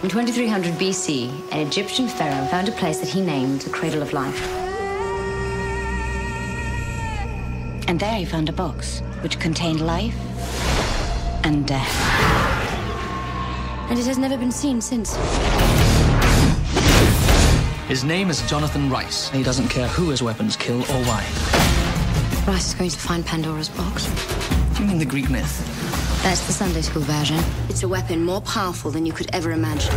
In 2300 BC, an Egyptian pharaoh found a place that he named the Cradle of Life. And there he found a box which contained life and death. And it has never been seen since. His name is Jonathan Rice. He doesn't care who his weapons kill or why. Rice is going to find Pandora's box. Do you mean the Greek myth? That's the Sunday school version. It's a weapon more powerful than you could ever imagine.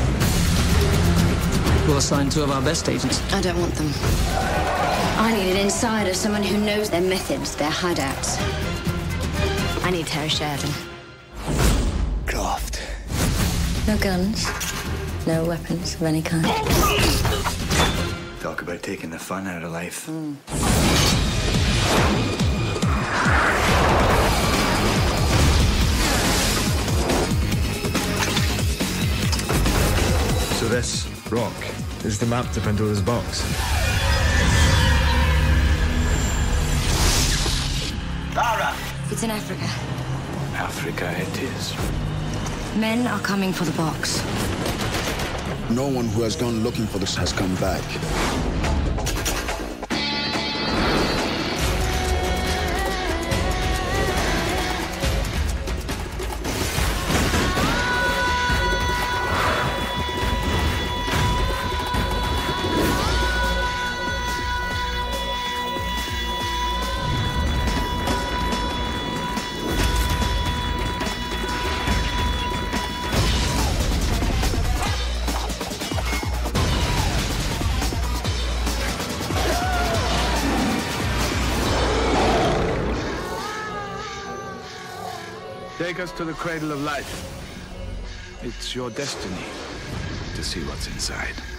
We'll assign 2 of our best agents. I don't want them. I need an insider, someone who knows their methods, their hideouts. I need Terry Sheridan. Craft. No guns, no weapons of any kind. Talk about taking the fun out of life. So this rock is the map to Pandora's box. Tara! It's in Africa. Africa it is. Men are coming for the box. No one who has gone looking for this has come back. Take us to the Cradle of Life. It's your destiny to see what's inside.